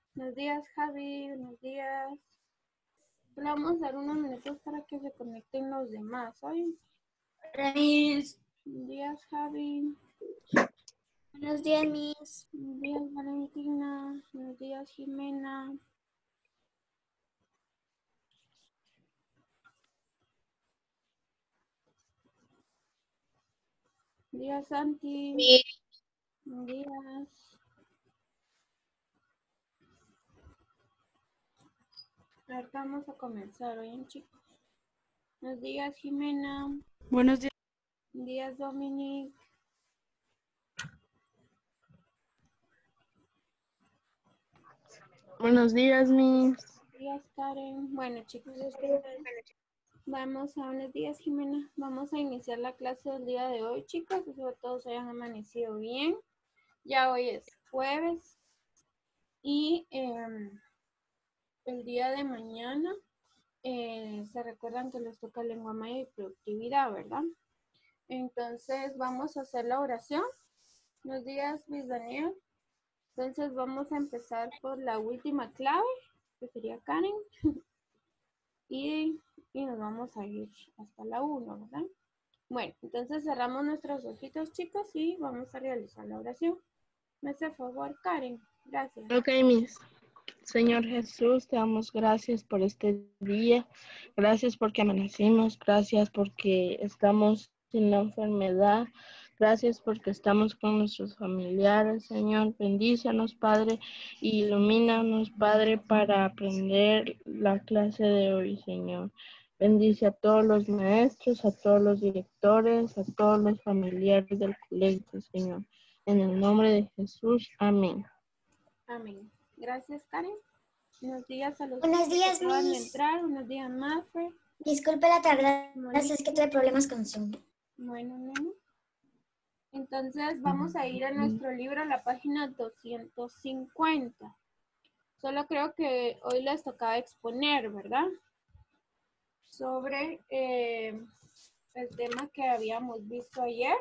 Buenos días, Javi. Buenos días. Le vamos a dar unos minutos para que se conecten los demás. ¿Oye? Miss. Buenos días, Javi. Buenos días, Miss. Buenos días, Valentina. Buenos días, Jimena. Buenos días, Santi. Miss. Buenos días. Ahorita vamos a comenzar, ¿oyen, chicos? Buenos días, Jimena. Buenos días. Buenos días, Dominic. Buenos días, Miss. Buenos días, Karen. Bueno, chicos, buenos días, Jimena. Vamos a iniciar la clase del día de hoy, chicos. Espero que todos hayan amanecido bien. Ya hoy es jueves y el día de mañana se recuerdan que les toca lengua maya y productividad, ¿verdad? Entonces vamos a hacer la oración. Buenos días, Luis Daniel. Entonces vamos a empezar por la última clave, que sería Karen. y nos vamos a ir hasta la 1, ¿verdad? Bueno, entonces cerramos nuestros ojitos, chicos, y vamos a realizar la oración. Me hace favor, Karen. Gracias. Ok, Miss. Señor Jesús, te damos gracias por este día. Gracias porque amanecimos. Gracias porque estamos sin la enfermedad. Gracias porque estamos con nuestros familiares, Señor. Bendícenos, Padre, y ilumínanos, Padre, para aprender la clase de hoy, Señor. Bendice a todos los maestros, a todos los directores, a todos los familiares del colegio, Señor. En el nombre de Jesús, amén. Amén. Gracias, Karen. Buenos días a los Buenos días, que acaban de Miss. entrar. Buenos días, Mafe. Disculpe la tardanza, es que tuve problemas con Zoom. Bueno, nene. Entonces vamos a ir a nuestro libro a la página 250. Solo creo que hoy les tocaba exponer, ¿verdad? Sobre el tema que habíamos visto ayer,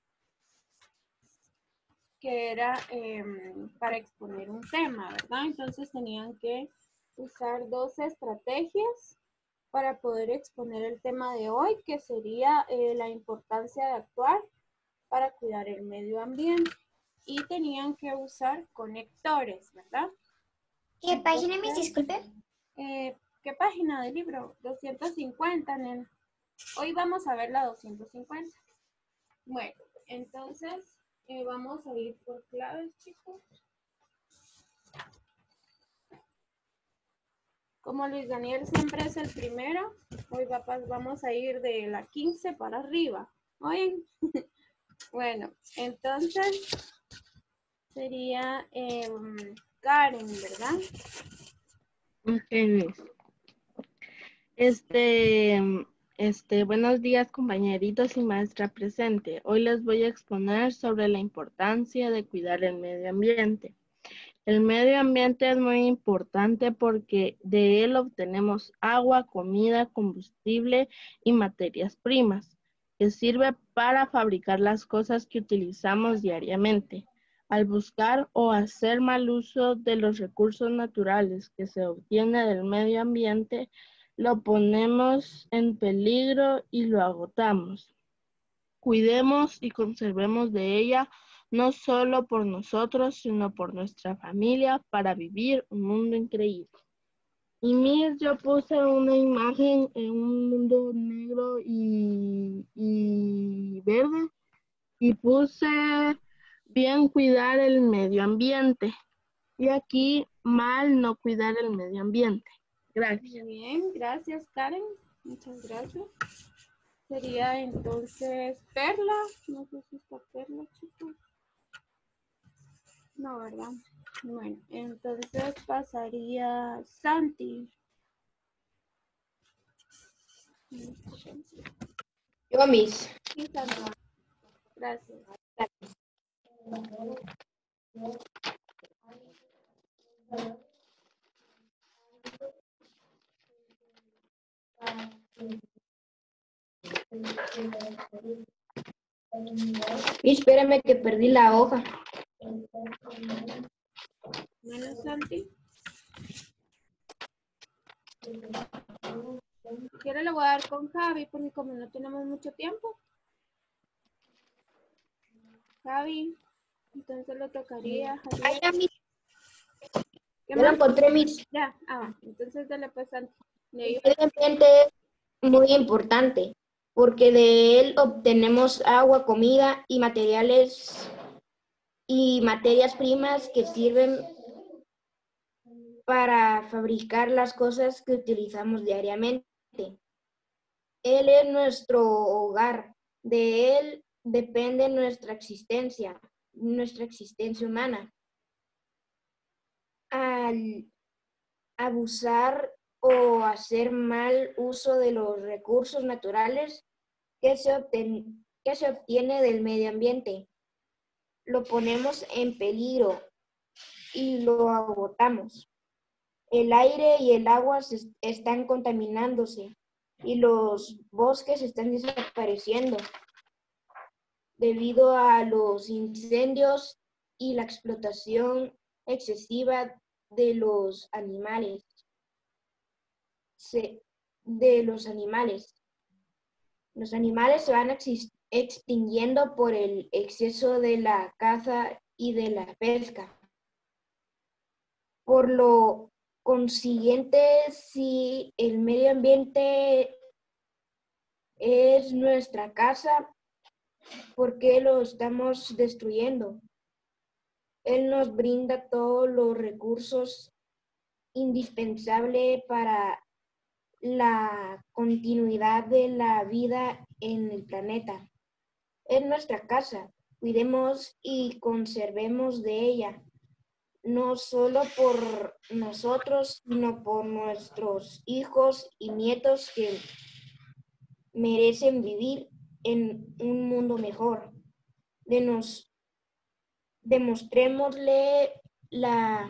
que era para exponer un tema, ¿verdad? Entonces tenían que usar 2 estrategias para poder exponer el tema de hoy, que sería la importancia de actuar para cuidar el medio ambiente. Y tenían que usar conectores, ¿verdad? ¿Qué página, Miss? Disculpe. ¿Qué página del libro? 250, nena. Hoy vamos a ver la 250. Bueno, entonces vamos a ir por claves, chicos. Como Luis Daniel siempre es el primero, hoy vamos a ir de la 15 para arriba. ¿Oyen? Bueno, entonces sería Karen, ¿verdad? Ok, buenos días, compañeritos y maestra presente. Hoy les voy a exponer sobre la importancia de cuidar el medio ambiente. El medio ambiente es muy importante porque de él obtenemos agua, comida, combustible y materias primas, que sirve para fabricar las cosas que utilizamos diariamente. Al buscar o hacer mal uso de los recursos naturales que se obtiene del medio ambiente, lo ponemos en peligro y lo agotamos. Cuidemos y conservemos de ella, no solo por nosotros, sino por nuestra familia, para vivir un mundo increíble. Y Miss, yo puse una imagen en un mundo negro y verde, y puse bien cuidar el medio ambiente. Y aquí mal no cuidar el medio ambiente. Gracias. Bien, gracias, Karen. Muchas gracias. Sería entonces Perla. No sé si está Perla, chicos. No, ¿verdad? Bueno, entonces pasaría Santi. Yo, Miss. Sí, Santi. Gracias. Miss, espérame que perdí la hoja. Bueno, Santi. quiere le voy a dar con Javi porque como no tenemos mucho tiempo. Javi, entonces le tocaría a Javier. Ya, Miss. ¿Qué Ya lo más? encontré, Miss. Ya, entonces dale pues Santi. El medio ambiente es muy importante porque de él obtenemos agua, comida y materiales y materias primas que sirven para fabricar las cosas que utilizamos diariamente. Él es nuestro hogar, de él depende nuestra existencia humana. Al abusar o hacer mal uso de los recursos naturales que se obtiene del medio ambiente, lo ponemos en peligro y lo agotamos. El aire y el agua están contaminándose y los bosques están desapareciendo debido a los incendios y la explotación excesiva de los animales. Los animales se van extinguiendo por el exceso de la caza y de la pesca. Por lo consiguiente, si el medio ambiente es nuestra casa, ¿por qué lo estamos destruyendo? Él nos brinda todos los recursos indispensables para la continuidad de la vida en el planeta. Es nuestra casa, cuidemos y conservemos de ella, no solo por nosotros, sino por nuestros hijos y nietos que merecen vivir en un mundo mejor. Demostrémosle la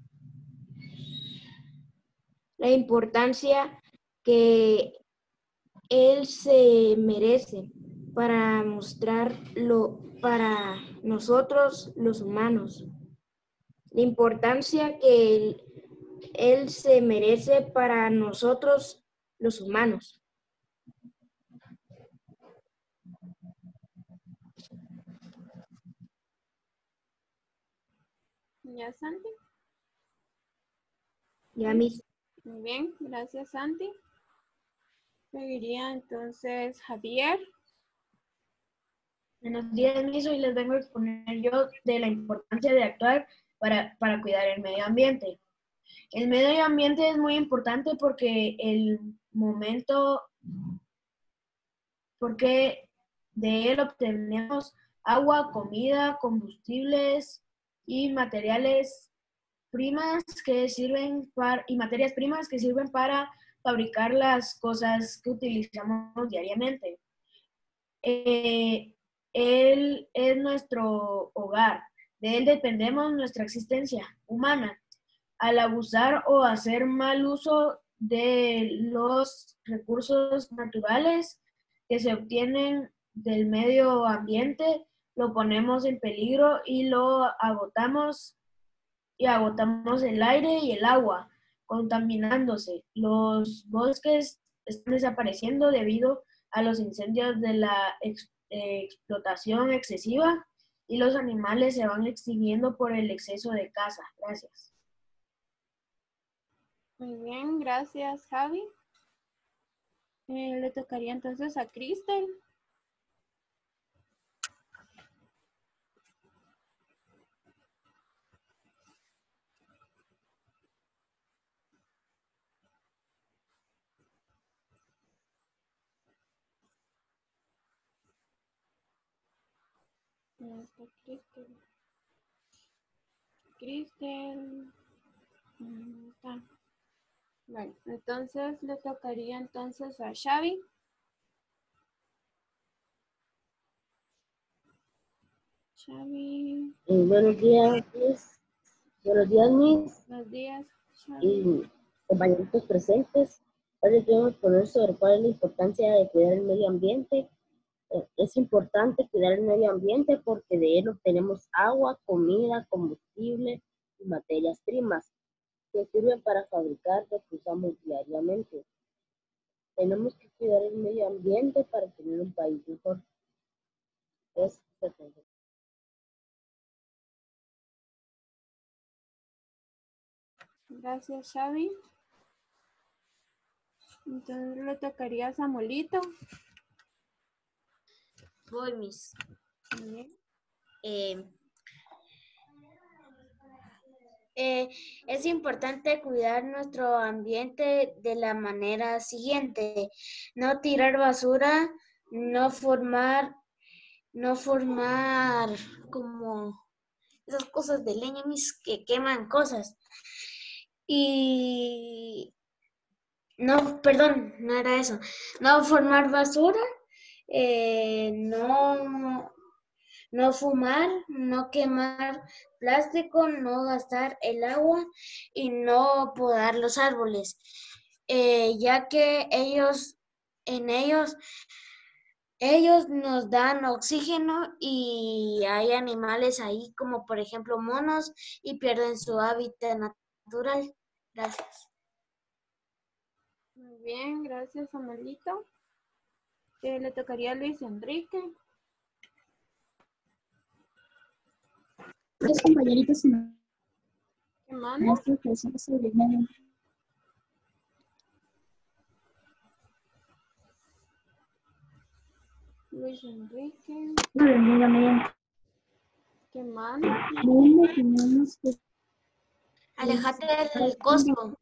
importancia que él se merece para mostrarlo para nosotros los humanos. La importancia que él se merece para nosotros los humanos. ¿Ya, Santi? Ya, Miss. Muy bien, gracias Santi. Seguiría entonces Javier. Buenos días, Miss. Hoy les vengo a exponer yo de la importancia de actuar para cuidar el medio ambiente. El medio ambiente es muy importante porque porque de él obtenemos agua, comida, combustibles y materias primas que sirven para fabricar las cosas que utilizamos diariamente. Él es nuestro hogar, de él dependemos nuestra existencia humana. Al abusar o hacer mal uso de los recursos naturales que se obtienen del medio ambiente, lo ponemos en peligro y lo agotamos el aire y el agua, contaminándose. Los bosques están desapareciendo debido a los incendios de la explotación excesiva y los animales se van extinguiendo por el exceso de caza. Gracias. Muy bien, gracias Javi. Le tocaría entonces a Kristen. Kristen. Está. Bueno, entonces le tocaría entonces a Xavi. Xavi. Buenos días, Miss. Buenos días, Miss. Buenos días, Xavi. Y compañeritos presentes. Hoy les voy a exponer sobre cuál es la importancia de cuidar el medio ambiente. Es importante cuidar el medio ambiente porque de él obtenemos agua, comida, combustible y materias primas que sirven para fabricar lo que usamos diariamente. tenemos que cuidar el medio ambiente para tener un país mejor. Es Gracias, Xavi. Entonces le tocaría a Samuelito. Voy, Miss. Bien. Es importante cuidar nuestro ambiente de la manera siguiente: no tirar basura, no formar como esas cosas de leña, mis, que queman cosas. Y no, perdón, no era eso. No formar basura, no fumar, no quemar plástico, no gastar el agua y no podar los árboles, ya que ellos nos dan oxígeno y hay animales ahí como por ejemplo monos y pierden su hábitat natural. Gracias. Muy bien, gracias, Samuelito. Le tocaría a Luis Enrique. Los compañeritos y ¿Qué manda? maestros que somos sobre el medio Luis Enrique. ambiente. ¿Qué manda? No tenemos que Alejate del costo.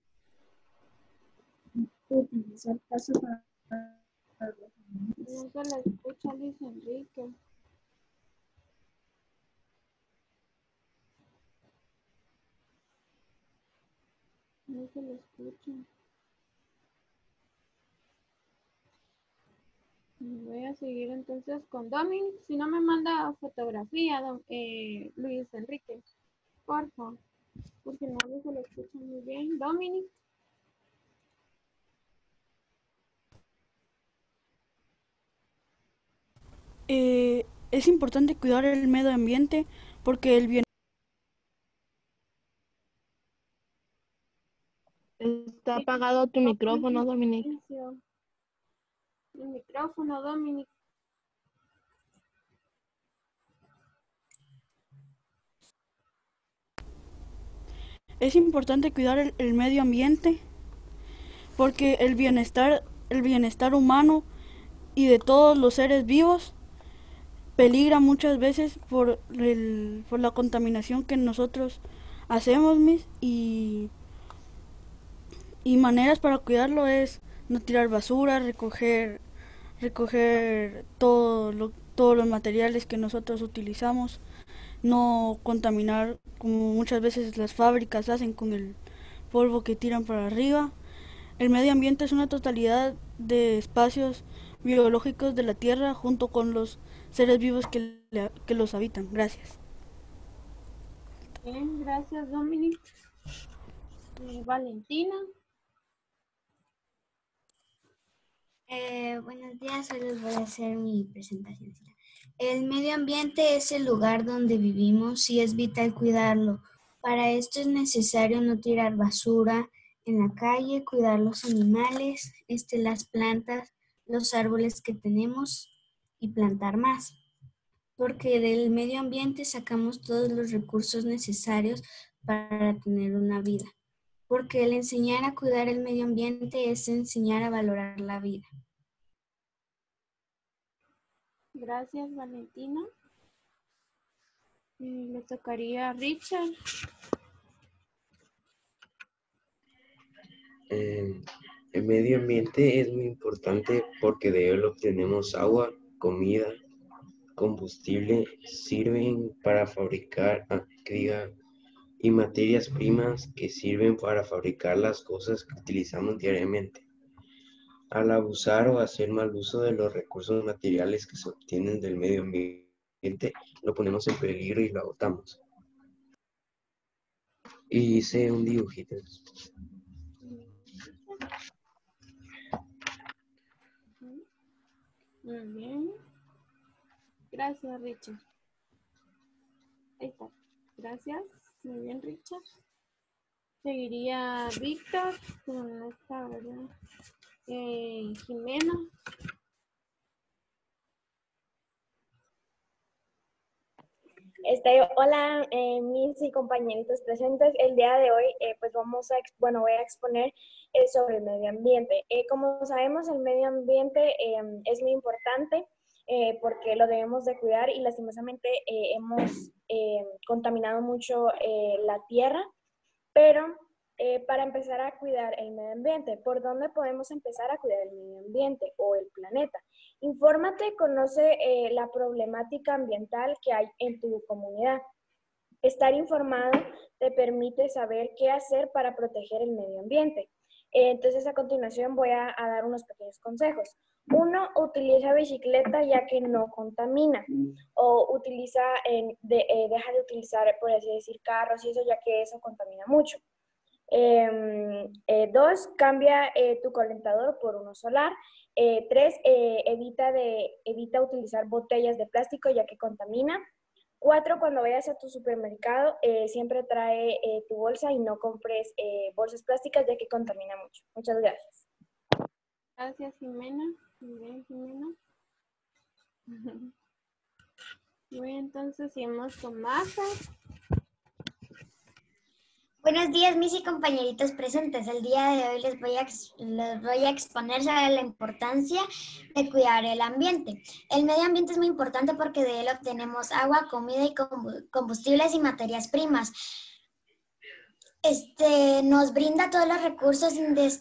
utilizar casos para No se le escucha, Luis Enrique. No se le escucha. Voy a seguir entonces con Dominic. Si no me manda fotografía, Luis Enrique, por favor, porque no se le escucha muy bien. Dominic. Es importante cuidar el medio ambiente porque el bien. Está apagado tu micrófono, Dominic. El micrófono, Dominic. Es importante cuidar el medio ambiente porque el bienestar humano y de todos los seres vivos peligra muchas veces por la contaminación que nosotros hacemos, y maneras para cuidarlo es no tirar basura, recoger todos los materiales que nosotros utilizamos, no contaminar como muchas veces las fábricas hacen con el polvo que tiran para arriba. El medio ambiente es una totalidad de espacios biológicos de la Tierra junto con los seres vivos que los habitan. Gracias. Bien, gracias, Dominic. Valentina. Buenos días, hoy les voy a hacer mi presentación. El medio ambiente es el lugar donde vivimos y es vital cuidarlo. Para esto es necesario no tirar basura en la calle, cuidar los animales, las plantas, los árboles que tenemos y plantar más. Porque del medio ambiente sacamos todos los recursos necesarios para tener una vida. Porque el enseñar a cuidar el medio ambiente es enseñar a valorar la vida. Gracias, Valentina. Le tocaría a Richard. El medio ambiente es muy importante porque de él obtenemos agua, comida, combustible, sirven para fabricar, y materias primas que sirven para fabricar las cosas que utilizamos diariamente. Al abusar o hacer mal uso de los recursos materiales que se obtienen del medio ambiente, lo ponemos en peligro y lo agotamos. Y hice un dibujito. Muy bien. Gracias, Richard. Ahí está. Gracias. Muy bien, Richard. Seguiría Víctor con esta, ¿verdad? Jimena. Hola, mis y compañeritos presentes. El día de hoy, pues voy a exponer sobre el medio ambiente. Como sabemos, el medio ambiente es muy importante porque lo debemos de cuidar y lastimosamente hemos contaminado mucho la tierra, pero para empezar a cuidar el medio ambiente, ¿por dónde podemos empezar a cuidar el medio ambiente o el planeta? Infórmate, conoce la problemática ambiental que hay en tu comunidad. Estar informado te permite saber qué hacer para proteger el medio ambiente. Entonces, a continuación voy a dar unos pequeños consejos. 1, utiliza bicicleta ya que no contamina. O deja de utilizar, por así decir, carros y eso, ya que eso contamina mucho. 2, cambia tu calentador por uno solar. 3, evita utilizar botellas de plástico ya que contamina. 4, cuando vayas a tu supermercado, siempre trae tu bolsa y no compres bolsas plásticas ya que contamina mucho. Muchas gracias. Gracias, Jimena. Muy bien, Jimena. Muy bien, entonces seguimos con Mafer. Buenos días, mis y compañeritos presentes. El día de hoy les voy a exponer sobre la importancia de cuidar el ambiente. El medio ambiente es muy importante porque de él obtenemos agua, comida y combustibles y materias primas. Nos brinda todos los recursos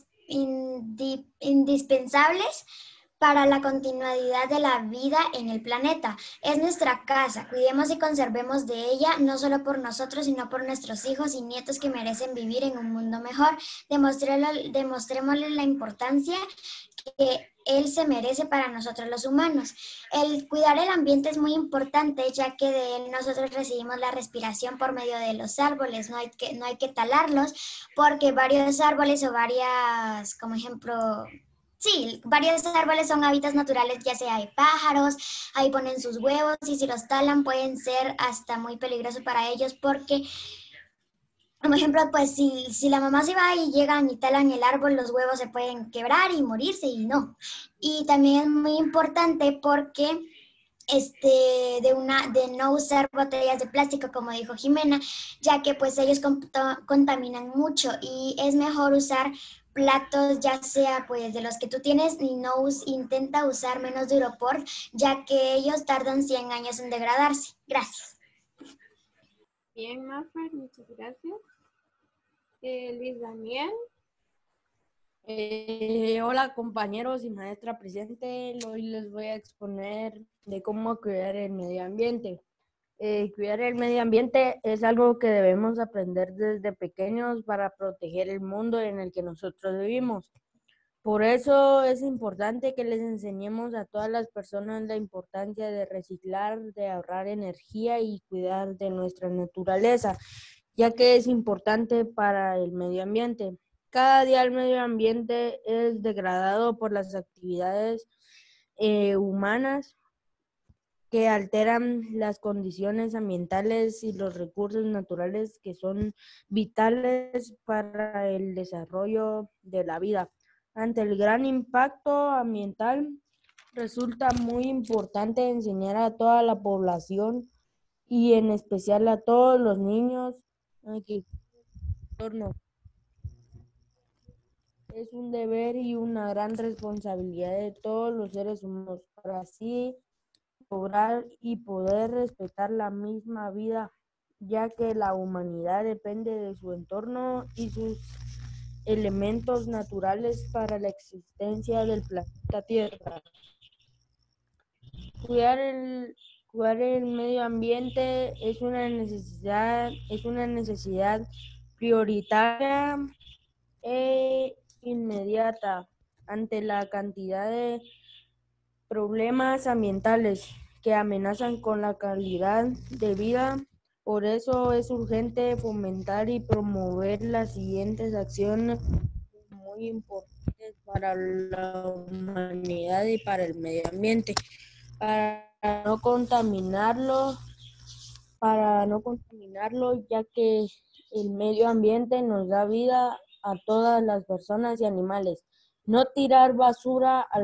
indispensables para la continuidad de la vida en el planeta. Es nuestra casa, cuidemos y conservemos de ella, no solo por nosotros, sino por nuestros hijos y nietos que merecen vivir en un mundo mejor. Demostrémosle la importancia que él se merece para nosotros los humanos. El cuidar el ambiente es muy importante, ya que de él nosotros recibimos la respiración por medio de los árboles. No hay que talarlos, porque varios árboles o varias, como ejemplo... Sí, varios árboles son hábitats naturales, ya sea de pájaros, ahí ponen sus huevos y si los talan pueden ser hasta muy peligrosos para ellos porque, como ejemplo, pues si la mamá se va y llegan y talan el árbol, los huevos se pueden quebrar y morirse y no. Y también es muy importante porque de no usar botellas de plástico, como dijo Jimena, ya que pues ellos contaminan mucho y es mejor usar platos, ya sea pues de los que tú tienes y intenta usar menos de Europor, ya que ellos tardan 100 años en degradarse. Gracias. Bien, Mafer, muchas gracias. Luis Daniel. Hola compañeros y maestra presente, hoy les voy a exponer de cómo cuidar el medio ambiente. Cuidar el medio ambiente es algo que debemos aprender desde pequeños para proteger el mundo en el que nosotros vivimos. Por eso es importante que les enseñemos a todas las personas la importancia de reciclar, de ahorrar energía y cuidar de nuestra naturaleza, ya que es importante para el medio ambiente. Cada día el medio ambiente es degradado por las actividades humanas que alteran las condiciones ambientales y los recursos naturales que son vitales para el desarrollo de la vida. Ante el gran impacto ambiental, resulta muy importante enseñar a toda la población y en especial a todos los niños que es un deber y una gran responsabilidad de todos los seres humanos para así lograr y poder respetar la misma vida, ya que la humanidad depende de su entorno y sus elementos naturales para la existencia del planeta Tierra. Cuidar el medio ambiente es una necesidad prioritaria e inmediata ante la cantidad de problemas ambientales que amenazan con la calidad de vida. Por eso es urgente fomentar y promover las siguientes acciones muy importantes para la humanidad y para el medio ambiente, para no contaminarlo, ya que el medio ambiente nos da vida a todas las personas y animales. no tirar basura a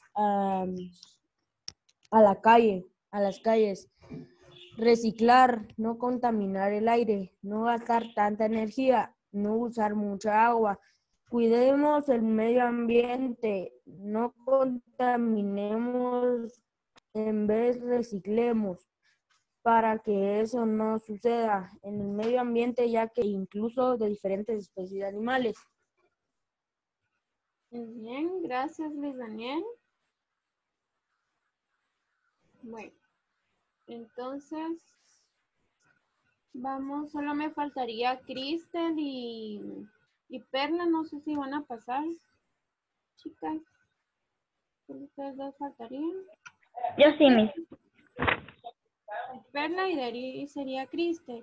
la calle, a las calles, reciclar, no contaminar el aire, no gastar tanta energía, no usar mucha agua. Cuidemos el medio ambiente, no contaminemos, en vez reciclemos para que eso no suceda en el medio ambiente, ya que incluso de diferentes especies de animales. Muy bien, gracias Luis Daniel. Bueno, entonces vamos, solo me faltaría Cristel y Perla, no sé si van a pasar, chicas. ¿Solo ustedes dos faltarían? Yo sí, Miss. Perla y de ahí sería Cristel.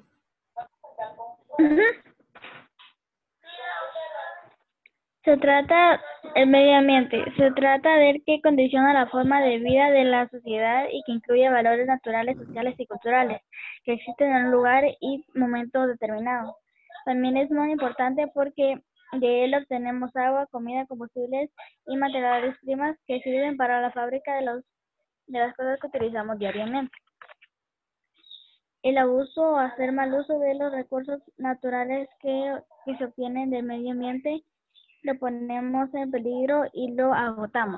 Se trata el medio ambiente. Se trata de ver que condiciona la forma de vida de la sociedad y que incluye valores naturales, sociales y culturales que existen en un lugar y momento determinado. También es muy importante porque de él obtenemos agua, comida, combustibles y materiales primas que sirven para la fábrica de las cosas que utilizamos diariamente. El abuso o hacer mal uso de los recursos naturales que se obtienen del medio ambiente lo ponemos en peligro y lo agotamos.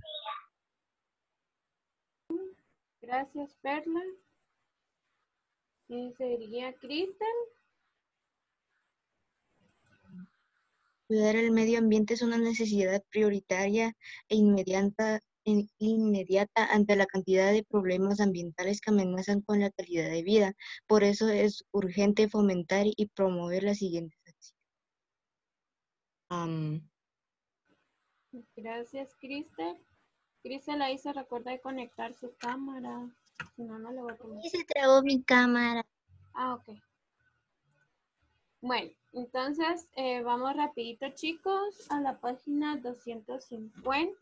Gracias, Perla. ¿Quién sería Cristel? Cuidar el medio ambiente es una necesidad prioritaria e inmediata ante la cantidad de problemas ambientales que amenazan con la calidad de vida. Por eso es urgente fomentar y promover las siguientes acciones. Gracias, Cristel. Cristel ahí se recuerda de conectar su cámara. Si no, no le voy a poner. Y se trabó mi cámara. Ah, ok. Bueno, entonces vamos rapidito, chicos, a la página 250.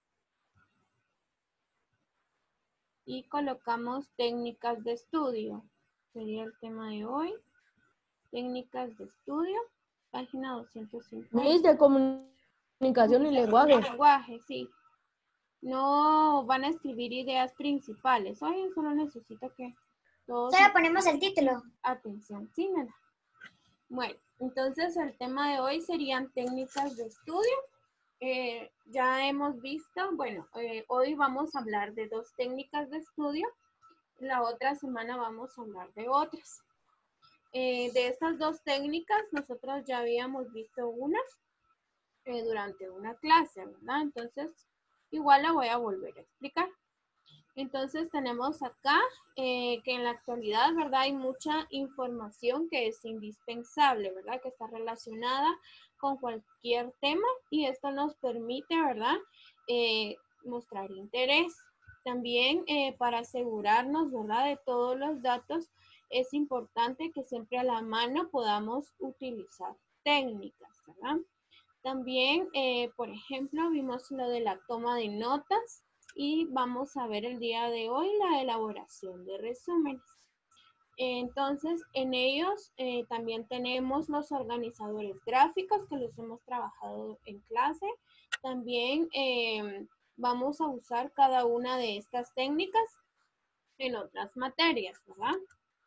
Y colocamos técnicas de estudio. Sería el tema de hoy. Técnicas de estudio, página 250. Miss de comunicación y lenguaje. Lenguaje, sí. No van a escribir ideas principales. Hoy solo necesito que todos... Solo ponemos el título. Atención, sí, nena. Bueno, entonces el tema de hoy serían técnicas de estudio. Ya hemos visto, bueno, hoy vamos a hablar de 2 técnicas de estudio. La otra semana vamos a hablar de otras. De estas 2 técnicas, nosotros ya habíamos visto una durante una clase, ¿verdad? Entonces, igual la voy a volver a explicar. Entonces, tenemos acá que en la actualidad, ¿verdad? Hay mucha información que es indispensable, ¿verdad? Que está relacionada con cualquier tema y esto nos permite, ¿verdad? Mostrar interés. También para asegurarnos, ¿verdad? De todos los datos, es importante que siempre a la mano podamos utilizar técnicas, ¿verdad? También, por ejemplo, vimos lo de la toma de notas y vamos a ver el día de hoy la elaboración de resúmenes. Entonces, en ellos también tenemos los organizadores gráficos que los hemos trabajado en clase. También vamos a usar cada una de estas técnicas en otras materias, ¿verdad?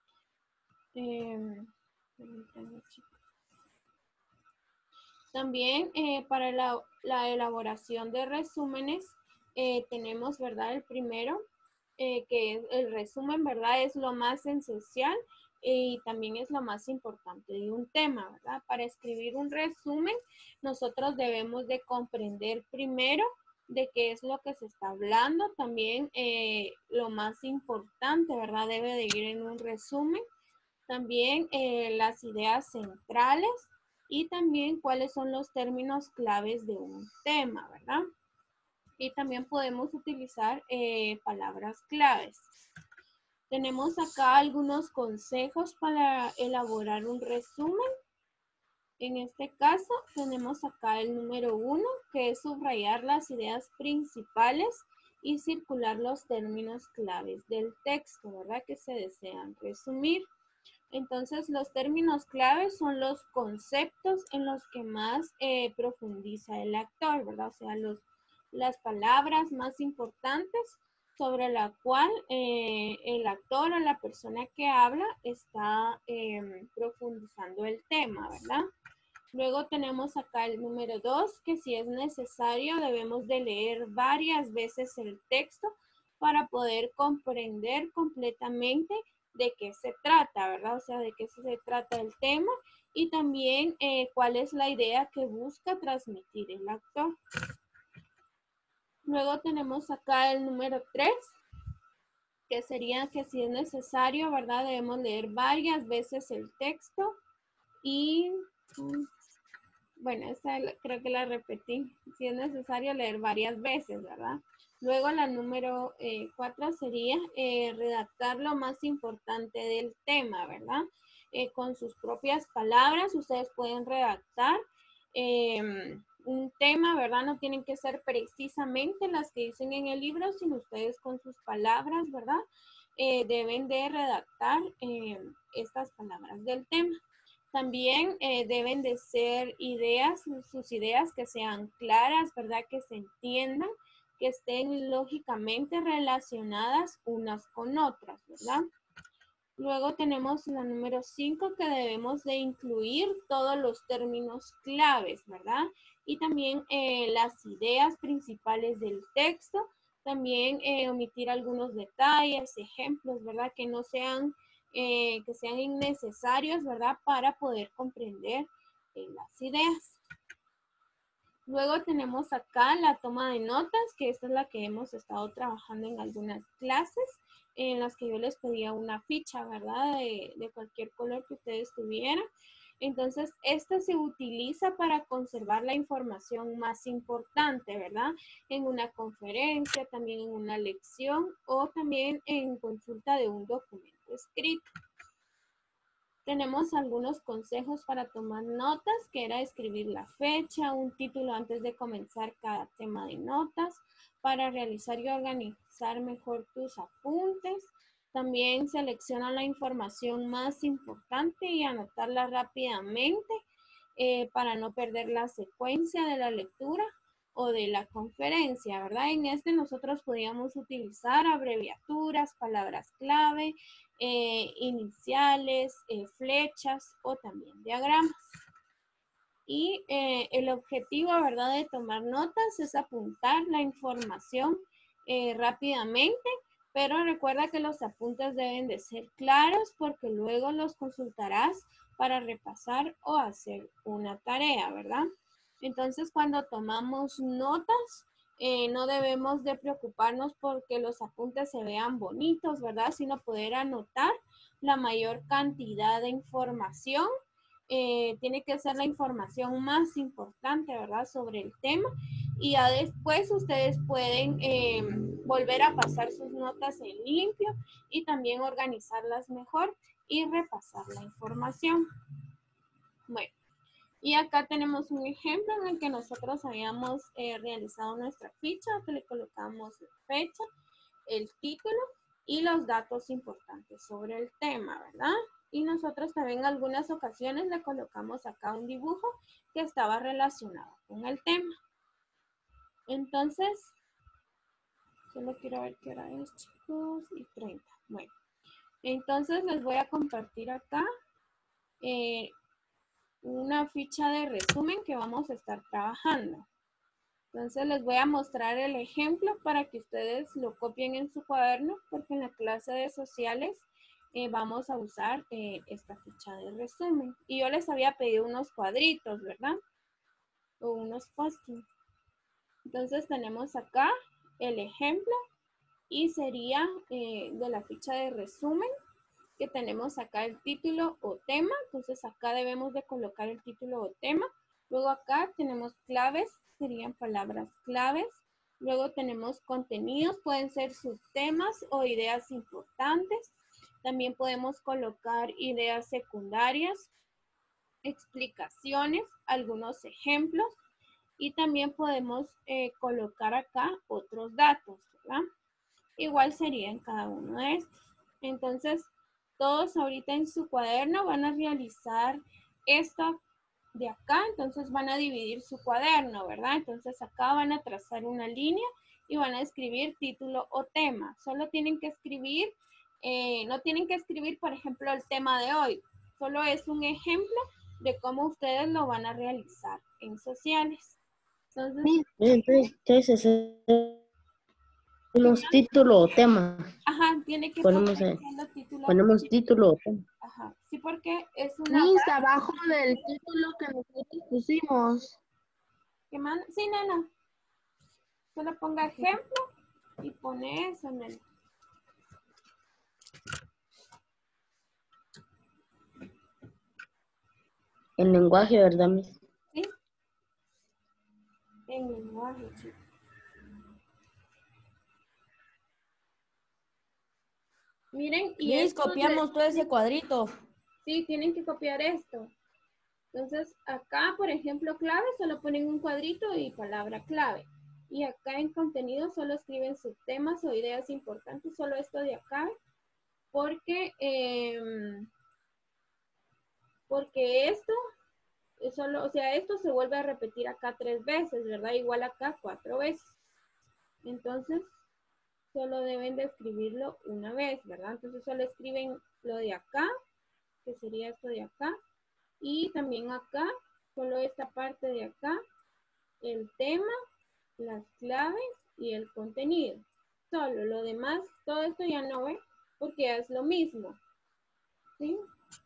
También para la elaboración de resúmenes tenemos, ¿verdad? El primero, que es el resumen, ¿verdad? Es lo más esencial y también es lo más importante de un tema, ¿verdad? Para escribir un resumen, nosotros debemos de comprender primero de qué es lo que se está hablando. También lo más importante, ¿verdad? Debe de ir en un resumen. También las ideas centrales y también cuáles son los términos claves de un tema, ¿verdad? Y también podemos utilizar palabras claves. Tenemos acá algunos consejos para elaborar un resumen. En este caso, tenemos acá el número 1, que es subrayar las ideas principales y circular los términos claves del texto, ¿verdad? Que se desean resumir. Entonces, los términos claves son los conceptos en los que más profundiza el actor, ¿verdad? O sea, las palabras más importantes sobre la cual el actor o la persona que habla está profundizando el tema, ¿verdad? Luego tenemos acá el número 2, que si es necesario debemos de leer varias veces el texto para poder comprender completamente de qué se trata, ¿verdad? O sea, de qué se trata el tema y también cuál es la idea que busca transmitir el actor. Luego tenemos acá el número 3, que sería que si es necesario, ¿verdad? Debemos leer varias veces el texto y... bueno, esta creo que la repetí. Si es necesario leer varias veces, ¿verdad? Luego la número 4 sería redactar lo más importante del tema, ¿verdad? Con sus propias palabras, ustedes pueden redactar un tema, ¿verdad? No tienen que ser precisamente las que dicen en el libro, sino ustedes con sus palabras, ¿verdad? Deben de redactar estas palabras del tema. También deben de ser ideas, sus ideas que sean claras, ¿verdad? Que se entiendan, que estén lógicamente relacionadas unas con otras, ¿verdad? Luego tenemos la número 5, que debemos de incluir todos los términos claves, ¿verdad? Y también las ideas principales del texto. También omitir algunos detalles, ejemplos, ¿verdad? Que no sean... que sean innecesarios, ¿verdad? Para poder comprender las ideas. Luego tenemos acá la toma de notas, que esta es la que hemos estado trabajando en algunas clases, en las que yo les pedía una ficha, ¿verdad? De cualquier color que ustedes tuvieran. Entonces, esta se utiliza para conservar la información más importante, ¿verdad? En una conferencia, también en una lección o también en consulta de un documento escrito. Tenemos algunos consejos para tomar notas, que era escribir la fecha, un título antes de comenzar cada tema de notas, para realizar y organizar mejor tus apuntes. También selecciona la información más importante y anotarla rápidamente para no perder la secuencia de la lectura o de la conferencia, ¿verdad? En este nosotros podíamos utilizar abreviaturas, palabras clave, iniciales, flechas o también diagramas. Y el objetivo, ¿verdad?, de tomar notas es apuntar la información rápidamente, pero recuerda que los apuntes deben de ser claros porque luego los consultarás para repasar o hacer una tarea, ¿verdad? Entonces, cuando tomamos notas, no debemos de preocuparnos porque los apuntes se vean bonitos, ¿verdad? Sino poder anotar la mayor cantidad de información. Tiene que ser la información más importante, ¿verdad? Sobre el tema. Y ya después ustedes pueden volver a pasar sus notas en limpio y también organizarlas mejor y repasar la información. Bueno. Y acá tenemos un ejemplo en el que nosotros habíamos realizado nuestra ficha, que le colocamos la fecha, el título y los datos importantes sobre el tema, ¿verdad? Y nosotros también en algunas ocasiones le colocamos acá un dibujo que estaba relacionado con el tema. Entonces, solo quiero ver qué hora es, chicos, y 30. Bueno, entonces les voy a compartir acá una ficha de resumen que vamos a estar trabajando. Entonces les voy a mostrar el ejemplo para que ustedes lo copien en su cuaderno, porque en la clase de sociales vamos a usar esta ficha de resumen. Y yo les había pedido unos cuadritos, ¿verdad? O unos post-it. Entonces tenemos acá el ejemplo y sería de la ficha de resumen, que tenemos acá el título o tema. Entonces acá debemos de colocar el título o tema. Luego acá tenemos claves, serían palabras claves. Luego tenemos contenidos, pueden ser subtemas o ideas importantes. También podemos colocar ideas secundarias, explicaciones, algunos ejemplos. Y también podemos colocar acá otros datos, ¿verdad? Igual sería en cada uno de estos. Entonces, todos ahorita en su cuaderno van a realizar esto de acá, entonces van a dividir su cuaderno, ¿verdad? Entonces acá van a trazar una línea y van a escribir título o tema. Solo tienen que escribir, no tienen que escribir, por ejemplo, el tema de hoy. Solo es un ejemplo de cómo ustedes lo van a realizar en sociales. Entonces hacemos título o tema. Ajá, tiene que ponemos título o tema. Ajá, sí, porque es una... Miss, abajo del título que nosotros pusimos. ¿Qué manda? Sí, nena. Solo ponga ejemplo y pone eso, nena. En lenguaje, ¿verdad, Miss? Sí. En lenguaje, sí. Miren, y Miss, copiamos todo ese cuadrito. Sí, tienen que copiar esto. Entonces, acá, por ejemplo, clave, solo ponen un cuadrito y palabra clave. Y acá en contenido solo escriben subtemas o ideas importantes, solo esto de acá. Porque esto, solo, o sea, esto se vuelve a repetir acá 3 veces, ¿verdad? Igual acá 4 veces. Entonces, solo deben de escribirlo una vez, ¿verdad? Entonces, solo escriben lo de acá, que sería esto de acá. Y también acá, solo esta parte de acá, el tema, las claves y el contenido. Solo lo demás, todo esto ya no ve, porque es lo mismo. ¿Sí?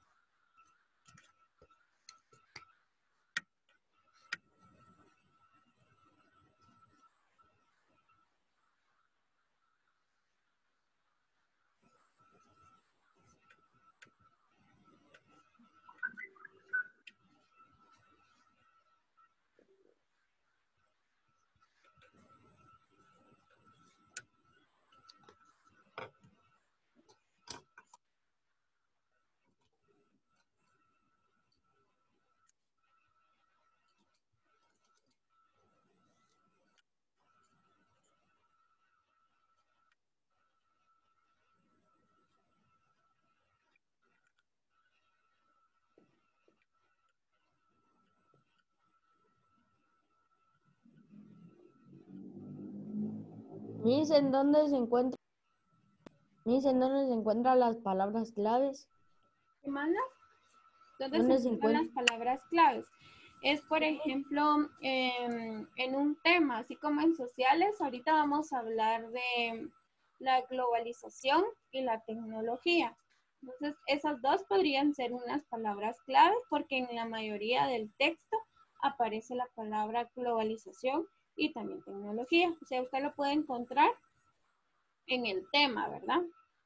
Miss, ¿en dónde se encuentra? Miss, ¿en dónde se encuentran las palabras claves? ¿Qué manda? ¿Dónde se encuentran las palabras claves? Es, por ejemplo, en un tema, así como en sociales, ahorita vamos a hablar de la globalización y la tecnología. Entonces, esas dos podrían ser unas palabras claves porque en la mayoría del texto aparece la palabra globalización y también tecnología. O sea, usted lo puede encontrar en el tema, ¿verdad?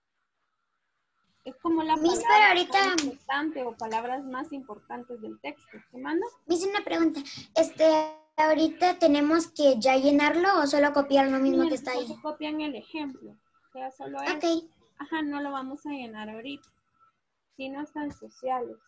Es como la palabra más importante o palabras más importantes del texto. ¿Qué manda? Me hice una pregunta. ¿Ahorita tenemos que ya llenarlo o solo copiar lo mismo que está ahí? Solo copian el ejemplo. O sea, solo es. Ok. Ajá, no lo vamos a llenar ahorita. Si no están sociales.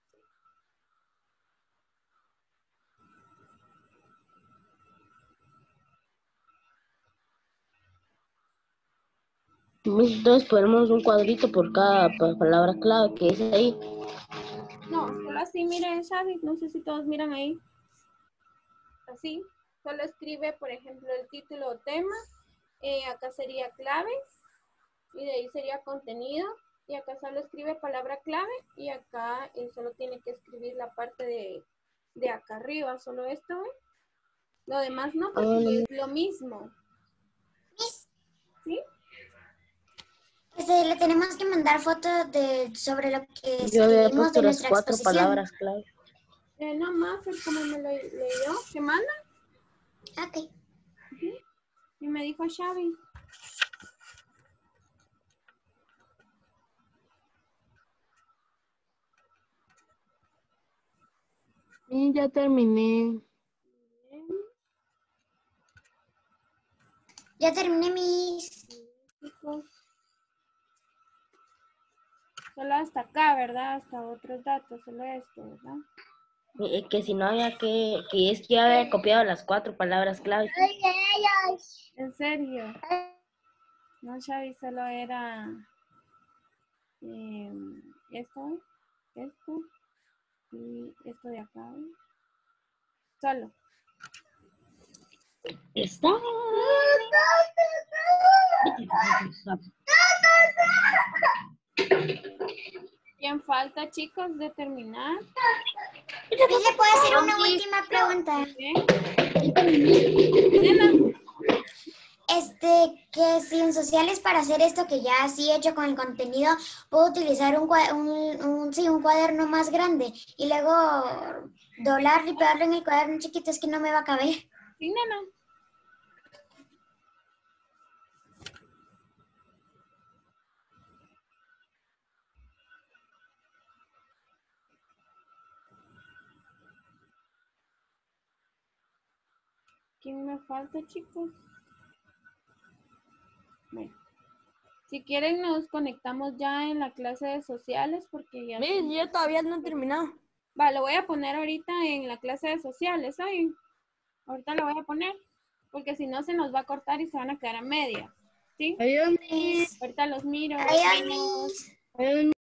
Entonces ponemos un cuadrito por cada palabra clave que es ahí. No, solo así, miren, Xavi, no sé si todos miran ahí. Así, solo escribe, por ejemplo, el título o tema. Acá sería claves. Y de ahí sería contenido. Y acá solo escribe palabra clave. Y acá solo tiene que escribir la parte de acá arriba. Solo esto, ¿eh? Lo demás no, porque es lo mismo. ¿Sí? Le tenemos que mandar fotos sobre lo que escribimos de nuestra exposición. Palabras clave. No más, es como me lo leyó. ¿Qué manda? Ok. Y me dijo Xavi. Y ya terminé. Ya terminé mis... Solo hasta acá, ¿verdad? Hasta otros datos, solo esto, ¿verdad? Que si no había que es que ya había copiado las 4 palabras clave. ¿En serio? No, Xavi, solo era Esto y esto de acá. Solo. Está. ¿Quién falta, chicos, de terminar? Yo le puedo hacer una última pregunta. Que si en sociales para hacer esto que ya sí he hecho con el contenido, puedo utilizar un cuaderno más grande y luego doblarlo y pegarlo en el cuaderno chiquito, es que no me va a caber. Sí, nena. ¿Quién me falta, chicos? Bueno. Si quieren nos conectamos ya en la clase de sociales porque ya... Miss, yo todavía no he terminado. Va, lo voy a poner ahorita en la clase de sociales, ¿sabes? Ahorita lo voy a poner porque si no se nos va a cortar y se van a quedar a media. ¿Sí? Adiós, Miss. Ahorita los miro. Adiós, Miss. Adiós,